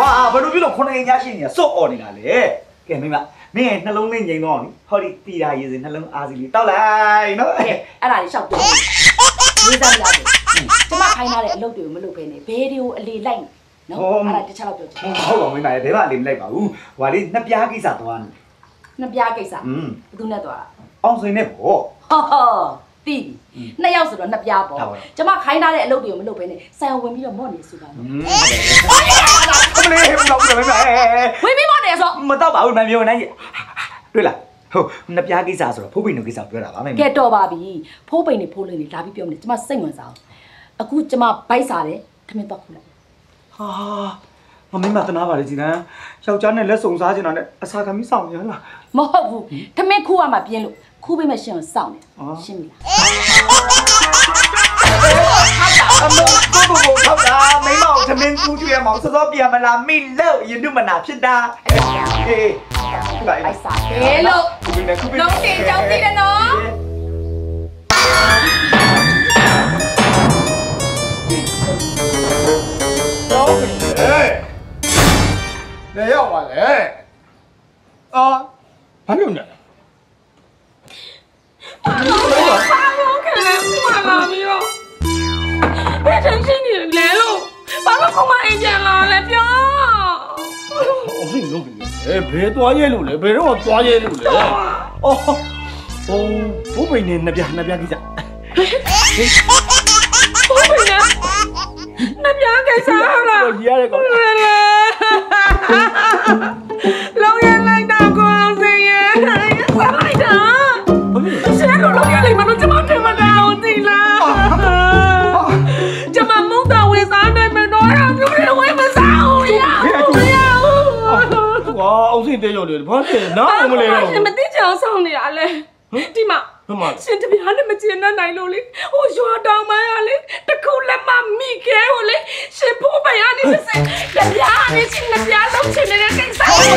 ဘယ်လိုဖြစ်လို့9အိမ်ညာရှိနေစော့អော်နေတာလေကဲမိမမင်းနှလုံးလေးငြိမ်တော့နိဟောဒီတီတာရေးစနှလုံးအားစီလေးတောက်လိုက်နော်အဲ့ဒါလေးရှောက်ပြောရေးစားမလားကျမခိုင်းထားတဲ့အလုပ်တွေကိုမလုပ်ဘဲနဲ့ဘဲတွေကိုအလေလိုက်နော်အဲ့ဒါတစ်ချက်လောက်ပြောချင်ဟုတ်ပါမိမရေဘဲပါအလေမလိုက်ပါဘူးဟိုကလေနှစ်ပြားကိစ္စသွားနေနှစ်ပြားကိစ္စဘယ်သူနဲ့သွားအောင်စင်နဲ့ပေါ့ဟောတီးနှစ်ယောက်ဆိုတော့နှစ်ပြားပေါ့ကျမခိုင်းထားတဲ့အလုပ်တွေကိုမလုပ်ဘဲနဲ့ဆိုင်ဝင်ပြီးတော့မော့နေဆိုတာနော်အမလေးဘယ်လိုလဲမိမဝင်ပြီးမော့နေဆိုမတော့ပါဘူးမပြောနိုင်တွေ့လားဟုတ်နှစ်ပြားကိစ္စဆိုတော့ဖိုးပိန်တို့ကိစ္စပြောတာပါမိမကဲတော်ပါပြီဖိုးပိန်နေဖိုးလေးနေလာပြီးပြောမနေကျမစိတ်ဝင်စားအောင်အခုကျမဘိုက်စားတယ်ထမင်းတော့ခုလိုက်ဟာမင်းမတနာပါလေကြည်နန်းယောက်ျားနဲ့လက်စုံစားချင်တာနဲ့အစာကမီးဆောင်ရလားမဟုတ်ဘူးထမင်းခူးရမှာပြင်းလို့ခူးပေးမရှင်ကိုစောင့်နေရှင်းပြီလားအမေကိုထောက်တာမိမအောင်သမင်းကူးကျွေးမအောင်စောပြန်မလားမိလို့ရင်တို့မနာဖြစ်တာဟေးဘိုက်စားတယ်လို့လုံးတင်ကြောင်းသိတယ်နော်နေရောက်ပါလေဘာလို့လဲဘယ်ချိန်ရှိနေလဲလို့ဘာလို့ခမအိမ်ပြန်လာလဲပြောဟုတ်ပြီလုံးပြီဘယ်သွားရဲလို့လဲဘယ်တော့သွားရဲလို့လဲဘိုးပိန်နဲ့နှစ်ပြားကိစ္စဘိုးပိန်နဲ့နှစ်ပြားကိစ္စဟုတ်လားရရတယ်ကောလောင်ရလိုက်တာကိုအောင်စင်ရဲ့ဆက်လိုက်တာရှင်းလို့လောင်ရလိုက်မလို့ကျမထင်မတာအောင်သိလားကျမမုန်းတာဝေစားနိုင်မတော့ရဘူးလေဝေမစားဘူးရအောင်စင်တဲကြော်လေဘာလဲနော်မလဲတော့ရှင်မသိချအောင်ဆောင်နေရလဲဒီမှာရှင်တပြားနဲ့မကျင်နိုင်လို့လေဟိုရွာတောင်မရလေတခုလက်မမိခဲဟိုလေရှင်ဖိုးပရနေစင်တပြားနဲ့ရှင်တပြားလုံးချင်နေတဲ့ကိစ္စကို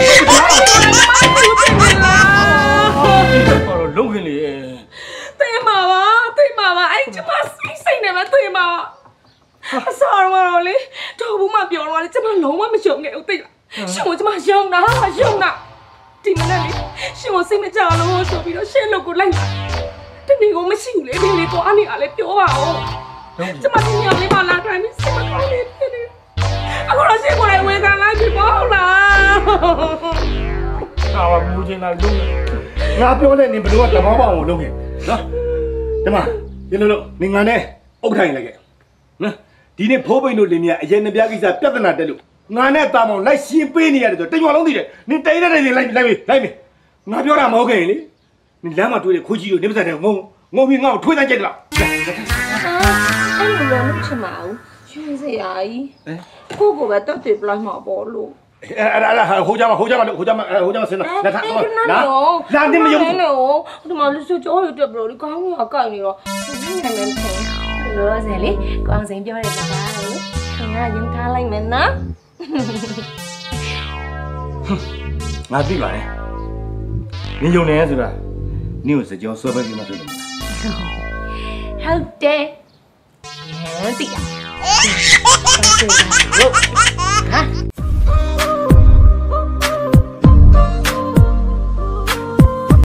လုံးခင်လေသိမှာပါအဲ့ကျမစိတ်နဲ့ပဲသိမှာပါအစားတော့လေတော်ဘူးမပြောတော့လေကျမလုံးဝမရှုံခဲ့ဘူးသိလားရှင်ကကျမယုံတာဒီမနေ့လေရှင်ကိုစိတ်မကြလို့ဆိုပြီးတော့ရှင်လို့ကိုလိုက်တနေ့ကိုမရှိဘူးလေဒီလေးကိုအနေအားလေပြောပါဦးကျမဒီညလေးမလာတိုင်းစိတ်မကောင်းနေဖြစ်နေအခုတော့ရှင်ကိုလည်းဝင်ခံလိုက်ပြီပေါ့လားဘာမူးချင်တာလုံးငါပြောတဲ့နင်ဘလို့ကတဘောပေါအောင်လုံးခဲ့နော်ဒီမှာဒီလိုနင်ငါနဲ့အုတ်ထိုင်လိုက်ခဲ့နော်ဒီနေ့ဖိုးပိန်တို့လင်းမြအရင်နှစ်ပြားကိစ္စပြဿနာတက်လို့ငါနဲ့တာမောင်လိုက်ရှင်းပေးနေရတယ်ဆိုတညွာလုံးသိတယ်နင်တိတ်တဲ့လိုက်ငါပြောတာမဟုတ်ခင်လေနင်လမ်းမှာတွေ့တဲ့ခိုးကြီးတို့နေပါစတဲ့ငုံပြီးငါ့ကိုထွေးတန်းကြိုက်တော့အဲ့လိုလည်းမချင်ပါဘူးရွှေစရာကြီးကိုပဲတက်တယ်ပလိုက်မှာပေါ့လို့ဟိုကြမှာဆင်းတော့လက်ထပ်လာနေမယုံဘူးဒီမှာလူစုကြောရတက်ဘလို့ဒီကောင်းကြီးကကိုက်နေတော့ဒီနာမည်ထင်လို့ဆယ်လေကောင်းစင်ပြောတဲ့စကားကိုခင်ဗျာယုံထားလိုက်မယ်နော်ငါသိပါတယ်နင်ယုံနေဆိုတာနင်ကိုစကြောဆွဲပဲပြီးမှတွေ့တယ်ဟုတ်တယ်သိတာ